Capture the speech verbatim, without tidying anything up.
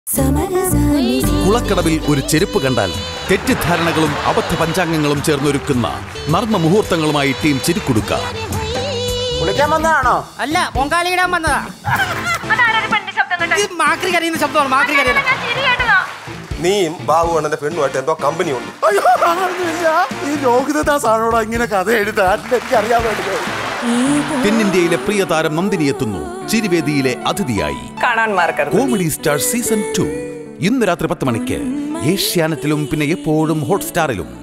കുളക്കടവിൽ ഒരു ചെരുപ്പ് കണ്ടാൽ തെറ്റിദ്ധാരണകളും അബദ്ധ പഞ്ചാംഗങ്ങളും ചേർന്നൊരുക്കുന്ന നർമ്മ മുഹൂർത്തങ്ങളുമായി ടീം ചിരിക്കുടുക്ക. അല്ല പൊങ്കാലിയിടാൻ വന്നതാ. നീയും ബാബുവണ്ണന്റെ പെണ്ണുമായിട്ട് എന്തോ കമ്പനി ഉണ്ട്. ഈ ലോകിതദാസാണോടാ ഇങ്ങനെ കഥ എഴുതാൻ എനിക്കറിയാൻ വേണ്ടി. തെന്നിന്ത്യയിലെ പ്രിയ താരം നന്ദിനി എത്തുന്നു ചിരിവേദിയിലെ അതിഥിയായി. കോമഡി സ്റ്റാർ സീസൺ ടു ഇന്ന് രാത്രി പത്ത് മണിക്ക് ഏഷ്യാനെറ്റിലും പിന്നെ എപ്പോഴും ഹോട്ട്സ്റ്റാറിലും.